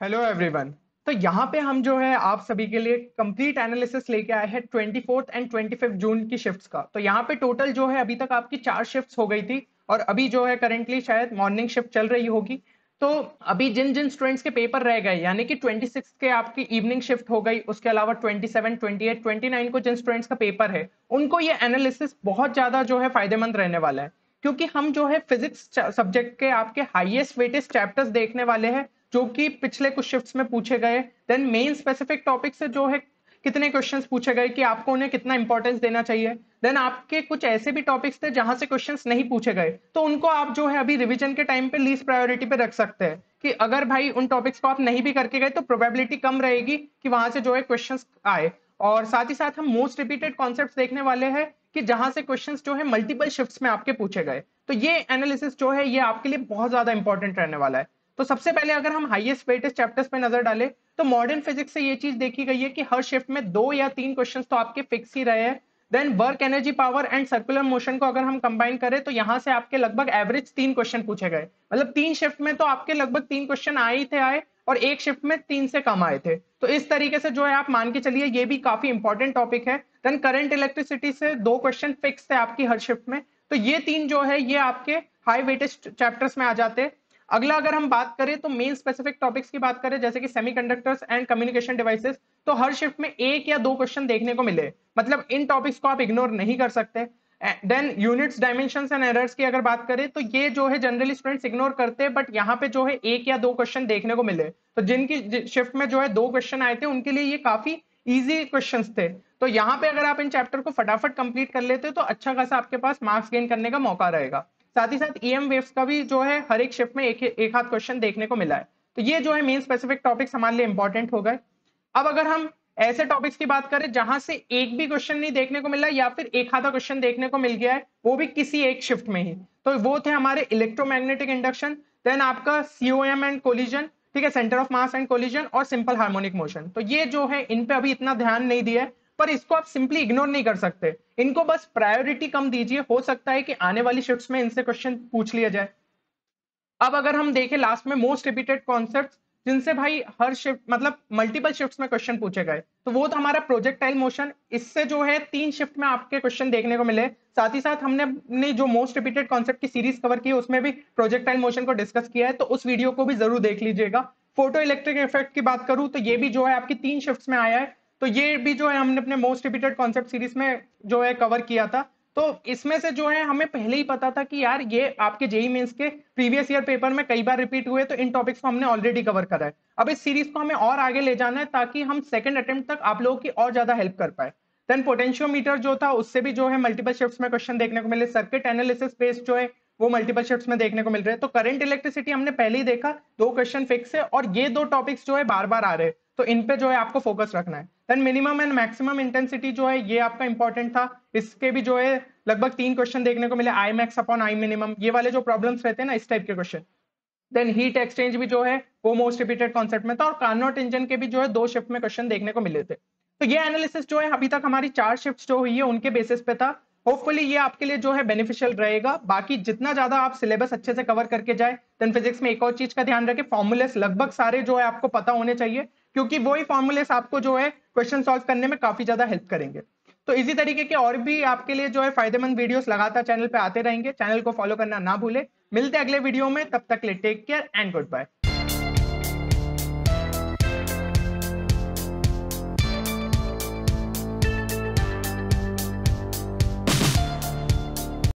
Hello everyone. तो यहाँ पे हम जो है आप सभी के लिए कंप्लीट एनालिसिस लेके आए हैं 24th एंड 25th जून की शिफ्ट्स का। तो यहाँ पे टोटल जो है अभी तक आपकी 4 शिफ्ट्स हो गई थी और अभी जो है करेंटली शायद मॉर्निंग शिफ्ट चल रही होगी। तो अभी जिन जिन स्टूडेंट्स के पेपर रह गए यानी कि 26 के आपकी इवनिंग शिफ्ट हो गई, उसके अलावा 27, 28, 29 को जिन स्टूडेंट्स का पेपर है उनको ये एनालिसिस बहुत ज्यादा जो है फायदेमंद रहने वाला है, क्योंकि हम जो है फिजिक्स सब्जेक्ट के आपके हाईएस्ट वेटेज चैप्टर्स देखने वाले हैं जो कि पिछले कुछ शिफ्ट्स में पूछे गए। देन मेन स्पेसिफिक टॉपिक से जो है कितने क्वेश्चंस पूछे गए कि आपको उन्हें कितना इंपॉर्टेंस देना चाहिए। देन आपके कुछ ऐसे भी टॉपिक्स थे जहां से क्वेश्चंस नहीं पूछे गए, तो उनको आप जो है अभी रिवीजन के टाइम पे लीस्ट प्रायोरिटी पे रख सकते हैं कि अगर भाई उन टॉपिक्स को आप नहीं भी करके गए तो प्रोबेबिलिटी कम रहेगी कि वहां से जो है क्वेश्चंस आए। और साथ ही साथ हम मोस्ट रिपीटेड कॉन्सेप्ट्स देखने वाले हैं कि जहां से क्वेश्चंस जो है मल्टीपल शिफ्ट्स में आपके पूछे गए। तो ये एनालिसिस जो है ये आपके लिए बहुत ज्यादा इंपॉर्टेंट रहने वाला है। तो सबसे पहले अगर हम हाईएस्ट वेटेज चैप्टर्स पे नजर डालें तो मॉडर्न फिजिक्स से ये चीज देखी गई है कि हर शिफ्ट में 2 या 3 क्वेश्चंस तो आपके फिक्स ही रहे हैं। Then work energy power and circular motion को अगर हम कंबाइन करें तो यहां से आपके लगभग एवरेज 3 क्वेश्चन पूछे गए, मतलब 3 शिफ्ट में तो आपके लगभग 3 क्वेश्चन आए ही थे आए, और एक शिफ्ट में 3 से कम आए थे। तो इस तरीके से जो है आप मान के चलिए ये भी काफी इंपॉर्टेंट टॉपिक है। देन करंट इलेक्ट्रिसिटी से 2 क्वेश्चन फिक्स थे आपकी हर शिफ्ट में। तो ये 3 जो है ये आपके हाई वेटेज चैप्टर्स में आ जाते हैं। अगला अगर हम बात करें तो मेन स्पेसिफिक टॉपिक्स की बात करें जैसे कि सेमीकंडक्टर्स एंड कम्युनिकेशन डिवाइसेस, तो हर शिफ्ट में 1 या 2 क्वेश्चन देखने को मिले, मतलब इन टॉपिक्स को आप इग्नोर नहीं कर सकते। Then units dimensions and errors की अगर बात करें तो ये जो है जनरली स्टूडेंट्स इग्नोर करते हैं, बट यहाँ पे जो है 1 या 2 क्वेश्चन देखने को मिले। तो जिनकी शिफ्ट में जो है 2 क्वेश्चन आए थे उनके लिए ये काफी इजी क्वेश्चंस थे। तो यहाँ पे अगर आप इन चैप्टर को फटाफट कंप्लीट कर लेते तो अच्छा खासा आपके पास मार्क्स गेन करने का मौका रहेगा। साथ ही साथ ईएम वेव्स का भी जो है हर एक शिफ्ट में एक आध क्वेश्चन देखने को मिला है। तो ये जो है मेन स्पेसिफिक टॉपिक्स हमारे लिए इंपॉर्टेंट हो गए। अब अगर हम ऐसे टॉपिक्स की बात करें जहां से एक भी क्वेश्चन नहीं देखने को मिला या फिर एक आधा क्वेश्चन देखने को मिल गया है वो भी किसी एक शिफ्ट में ही, तो वो थे हमारे इलेक्ट्रोमैग्नेटिक इंडक्शन, देन आपका सीओएम एंड कोलिजन, ठीक है, centre of mass and collision, और सिंपल हार्मोनिक मोशन। तो ये जो है इन पे अभी इतना ध्यान नहीं दिया है, पर इसको आप सिंपली इग्नोर नहीं कर सकते, इनको बस प्रायोरिटी कम दीजिए, हो सकता है कि आने वाली शिफ्ट्स में इनसे क्वेश्चन पूछ लिया जाए। अब अगर हम देखें लास्ट में मोस्ट रिपीटेड कॉन्सेप्ट जिनसे भाई हर शिफ्ट मतलब मल्टीपल शिफ्ट्स में क्वेश्चन पूछे गए, तो वो तो हमारा प्रोजेक्टाइल मोशन, इससे जो है 3 शिफ्ट में आपके क्वेश्चन देखने को मिले। साथ ही साथ हमने अपनी जो मोस्ट रिपीटेड कॉन्सेप्ट की सीरीज कवर की है उसमें भी प्रोजेक्टाइल मोशन को डिस्कस किया है, तो उस वीडियो को भी जरूर देख लीजिएगा। फोटो इलेक्ट्रिक इफेक्ट की बात करूं तो ये भी जो है आपकी 3 शिफ्ट्स में आया है, तो ये भी जो है हमने अपने मोस्ट रिपीटेड कॉन्सेप्ट सीरीज में जो है कवर किया था। तो इसमें से जो है हमें पहले ही पता था कि यार ये आपके जेई मेंस के प्रीवियस ईयर पेपर में कई बार रिपीट हुए, तो इन टॉपिक्स को हमने ऑलरेडी कवर करा है। अब इस सीरीज को हमें और आगे ले जाना है ताकि हम सेकंड अटेम्प्ट तक आप लोगों की और ज्यादा हेल्प कर पाए। देन पोटेंशियोमीटर जो था उससे भी जो है मल्टीपल शिफ्ट्स में क्वेश्चन देखने को मिले, सर्किट एनालिसिस बेस्ड जो है वो मल्टीपल शिफ्ट्स में देखने को मिल रहे हैं। तो करंट इलेक्ट्रिसिटी हमने पहले ही देखा, 2 क्वेश्चन फिक्स है और ये 2 टॉपिक्स जो है बार बार आ रहे हैं, तो इन पे जो है आपको फोकस रखना है। Then minimum and maximum intensity जो है ये आपका इंपॉर्टेंट था, इसके भी जो है लगभग 3 क्वेश्चन देखने को मिले, I max upon I minimum, ये वाले जो प्रॉब्लम्स रहते हैं ना इस टाइप के क्वेश्चन। देन हीट एक्सचेंज भी जो है वो मोस्ट रिपीटेड कॉन्सेप्ट में था, और कार्नोट इंजन के भी जो है 2 शिफ्ट में क्वेश्चन देखने को मिले थे। तो ये एनालिसिस जो है अभी तक हमारी 4 शिफ्ट जो हुई है उनके बेसिस पे था। होपफुली ये आपके लिए जो है बेनिफिशियल रहेगा। बाकी जितना ज्यादा आप सिलेबस अच्छे से कवर करके जाए, देन फिजिक्स में एक और चीज का ध्यान रखें, फॉर्मूलेस लगभग सारे जो है आपको पता होने चाहिए, क्योंकि वही फॉर्मूलेस आपको जो है क्वेश्चन सॉल्व करने में काफी ज्यादा हेल्प करेंगे। तो इसी तरीके के और भी आपके लिए जो है फायदेमंद वीडियोस लगातार चैनल पे आते रहेंगे, चैनल को फॉलो करना ना भूले। मिलते हैं अगले वीडियो में, तब तक ले take care and good bye.